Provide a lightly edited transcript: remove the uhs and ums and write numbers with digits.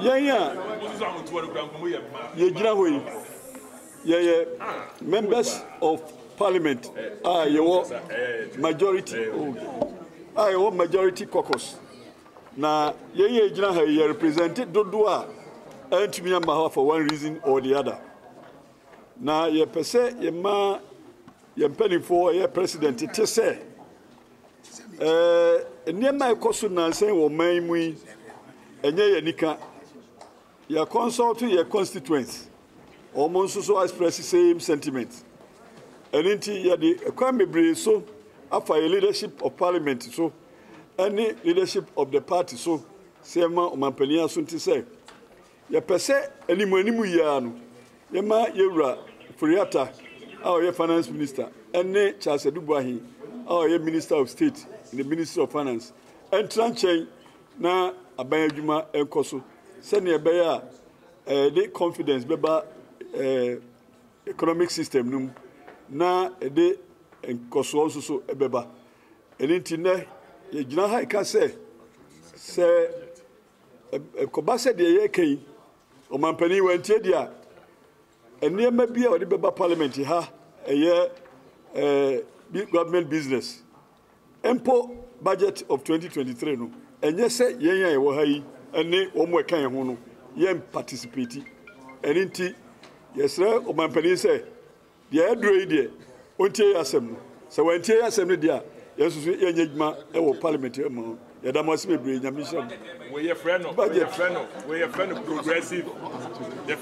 members of parliament. Majority. Majority caucus. Na ye represented Dodua and to me for one reason or the other. Na ye pese ye ma ye penny for ye president it say near my cosu na say wo man mu enye ye nika ye consult your constituents almost so express the same sentiments and inti ye the kwame bre so after a leadership of parliament so any leadership of the party so sema omampania so nti say ye pese animu ya no ye ma yewura Attah our finance minister ene Charles Edubuahi our minister of state in the ministry of finance and tranchen na abayadwuma enkoso sene e be ya the confidence beba economic system num na de enkoso so ebeba eninti ne ye gina ha ka se kobase de ye kan o mampani wantie dia enema bia o de beba parliament ha government business empo budget of 2023 no enye se yen ye wo ha yi ene wo mo kan ho no yen participate eninti yesre o mampani se de aduro yi de ontie asem no se wantie asem no dia yesusu yenye djuma e wo parliament e mo yadamase bebre nyamisha we your friend of progressive